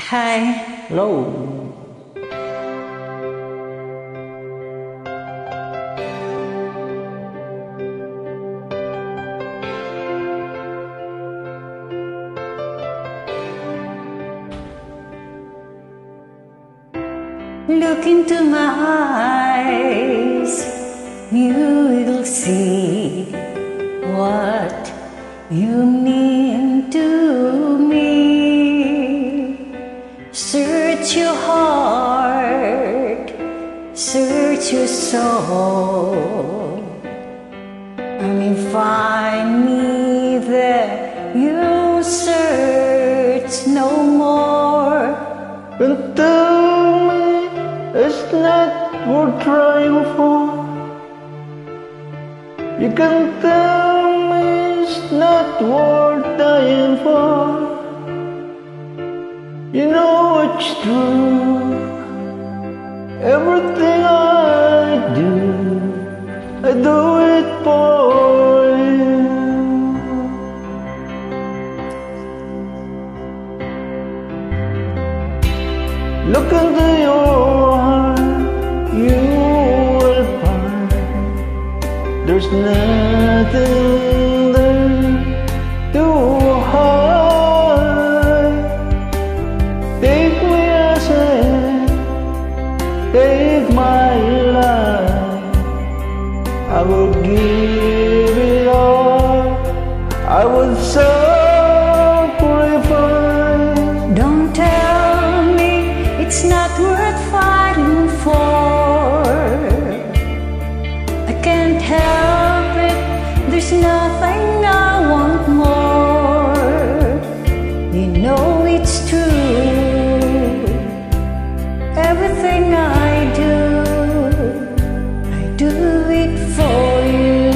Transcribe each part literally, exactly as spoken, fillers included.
Hi. Hello. Look into my eyes, you will see what you mean to me. Search your heart, search your soul, and you find me there. You search no more. And tell me it's not worth trying for. You can tell me it's not worth dying for. You know it's true. Everything I do, I do it for you. Look into your heart, you will find there's nothing there to hide. Take me as I am, take my life. I will give it all, I will sacrifice. Don't tell me it's not worth fighting for. I can't help it, there's nothing I want more. You know it's true. Everything I do, I do it for you.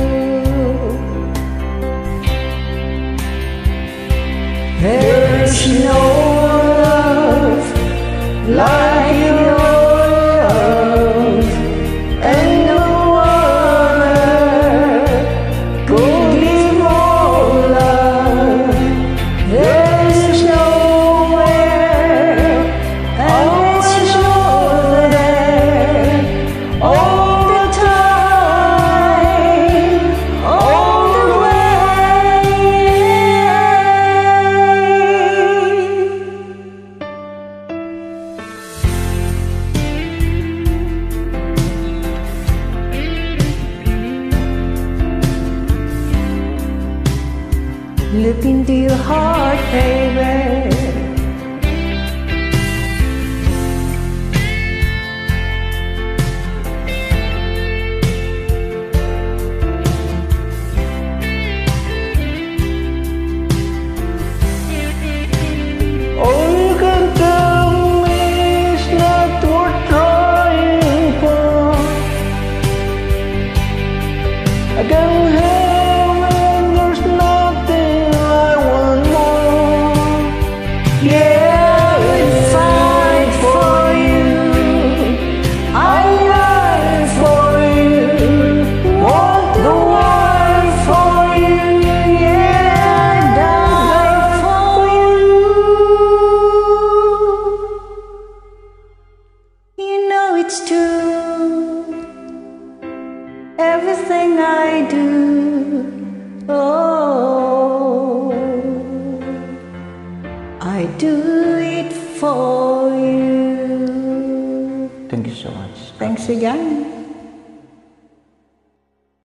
There's no love like your love, and no other could give more love. There's nowhere, and it's all there, all the time, all the way. Look into your heart, baby. All you can tell me is not worth trying for. I can help it, there's nothing I want more. Yeah, I fight for you, I lie for you, want the world for you, yeah, I die for you. You know it's true, everything I do, oh, I do it for you. Thank you so much. Thanks again.